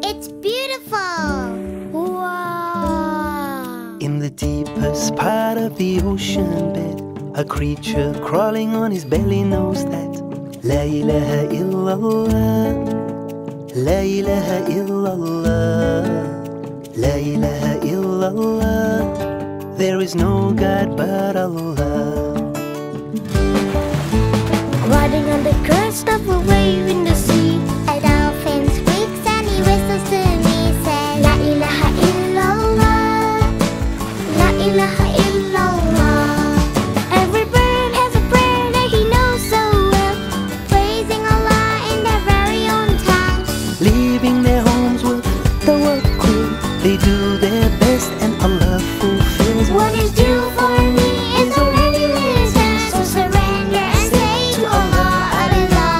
It's beautiful! Wow! In the deepest part of the ocean bed, a creature crawling on his belly knows that La ilaha illallah, La ilaha illallah, La ilaha illallah. There is no God but Allah. Riding on the crest of a wave in the sea, a dolphin speaks and he whistles to me, says La ilaha illallah, La ilaha illallah. Every bird has a prayer that he knows so well, praising Allah in their very own tongue. Leaving their homes with the work crew, they do their best and Allah fulfills What is due for me is already written, so surrender and say to Allah Allah.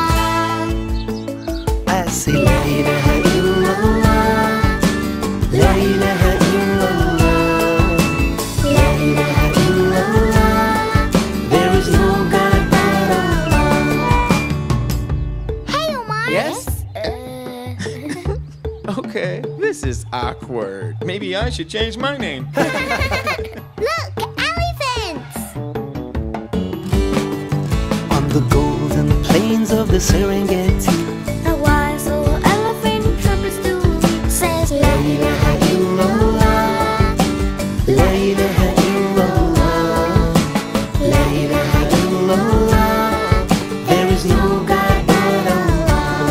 I say La ilaha illallah, La ilaha illallah, La ilaha illallah. There is no God but Allah. Hey Omar. Yes? Okay, this is awkward. Maybe I should change my name. Look, elephants! On the golden plains of the Serengeti, A wise old elephant trumpets to says La ilaha illallah, La ilaha illallah, La ilaha illallah. There is no God but Allah.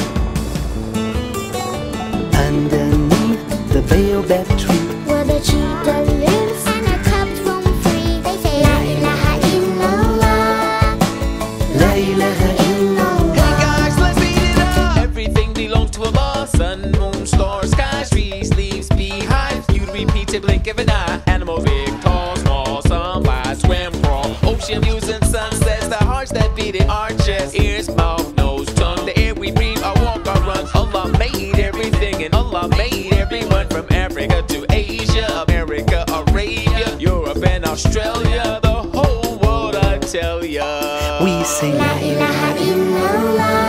Underneath the baobab tree, where the cheetah lives and the cubs roam free. They say La ilaha illallah, La ilaha illallah. Hey guys, let's beat it up. Everything belongs to Allah. Sun, moon, stars, skies, trees, leaves, beehives. You repeat it, blink of an eye. Animal, big, tall, small, some fly, swim, crawl. Ocean views and sunsets. The hearts that beat in our chest. Ears, mouth, nose, tongue. The air we breathe, our walk, our run. Allah made everything and Allah made everyone from Africa to Asia, America, Arabia, Europe and Australia. The whole world, I tell ya. We say La ilaha illallah.